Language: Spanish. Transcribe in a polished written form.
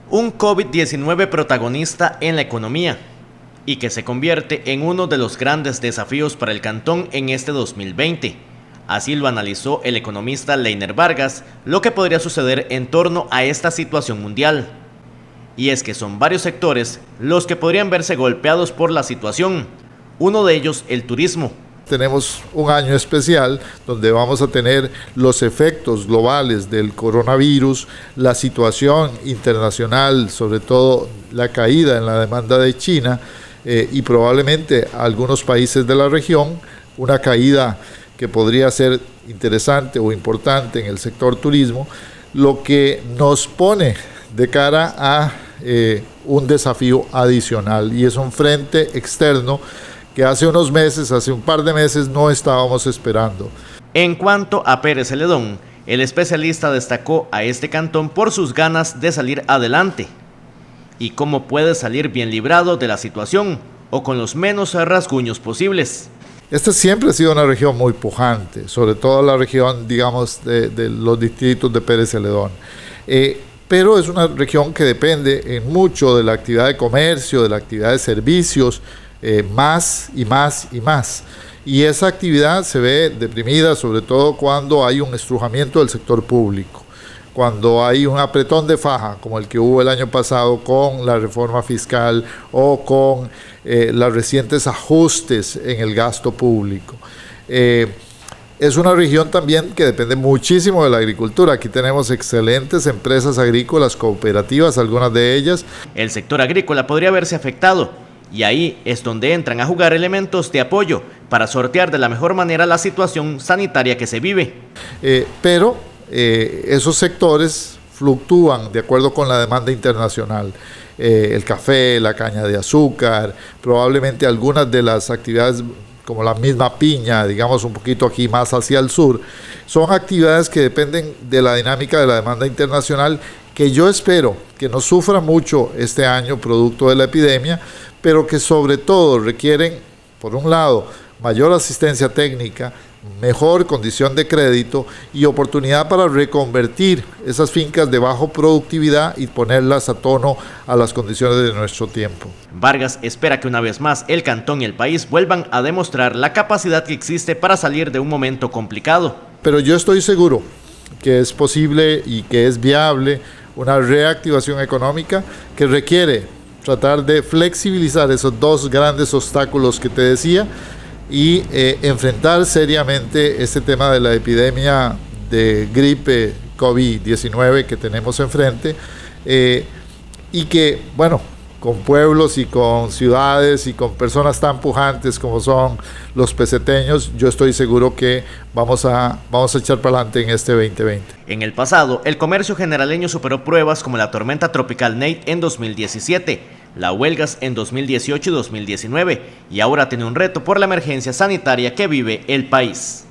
Un COVID-19 protagonista en la economía y que se convierte en uno de los grandes desafíos para el cantón en este 2020. Así lo analizó el economista Leiner Vargas, lo que podría suceder en torno a esta situación mundial. Y es que son varios sectores los que podrían verse golpeados por la situación. Uno de ellos, el turismo. Tenemos un año especial donde vamos a tener los efectos globales del coronavirus, la situación internacional, sobre todo la caída en la demanda de China y probablemente algunos países de la región, una caída que podría ser interesante o importante en el sector turismo, lo que nos pone de cara a un desafío adicional y es un frente externo que hace unos meses, hace un par de meses, no estábamos esperando. En cuanto a Pérez Celedón, el especialista destacó a este cantón por sus ganas de salir adelante y cómo puede salir bien librado de la situación o con los menos rasguños posibles. Esta siempre ha sido una región muy pujante, sobre todo la región, digamos, de los distritos de Pérez Celedón. Pero es una región que depende en mucho de la actividad de comercio, de la actividad de servicios, más y más y más. Y esa actividad se ve deprimida sobre todo cuando hay un estrujamiento del sector público, cuando hay un apretón de faja como el que hubo el año pasado con la reforma fiscal o con los recientes ajustes en el gasto público. Es una región también que depende muchísimo de la agricultura. Aquí tenemos excelentes empresas agrícolas, cooperativas, algunas de ellas. El sector agrícola podría verse afectado. Y ahí es donde entran a jugar elementos de apoyo para sortear de la mejor manera la situación sanitaria que se vive. Pero esos sectores fluctúan de acuerdo con la demanda internacional. El café, la caña de azúcar, probablemente algunas de las actividades como la misma piña, digamos un poquito aquí más hacia el sur, son actividades que dependen de la dinámica de la demanda internacional que yo espero que no sufra mucho este año producto de la epidemia, pero que sobre todo requieren, por un lado, mayor asistencia técnica, mejor condición de crédito y oportunidad para reconvertir esas fincas de baja productividad y ponerlas a tono a las condiciones de nuestro tiempo. Vargas espera que una vez más el cantón y el país vuelvan a demostrar la capacidad que existe para salir de un momento complicado. Pero yo estoy seguro que es posible y que es viable una reactivación económica que requiere tratar de flexibilizar esos dos grandes obstáculos que te decía y enfrentar seriamente este tema de la epidemia de gripe COVID-19 que tenemos enfrente y que, bueno, con pueblos y con ciudades y con personas tan pujantes como son los peseteños, yo estoy seguro que vamos a echar para adelante en este 2020. En el pasado, el comercio generaleño superó pruebas como la tormenta tropical Nate en 2017, la huelgas en 2018 y 2019, y ahora tiene un reto por la emergencia sanitaria que vive el país.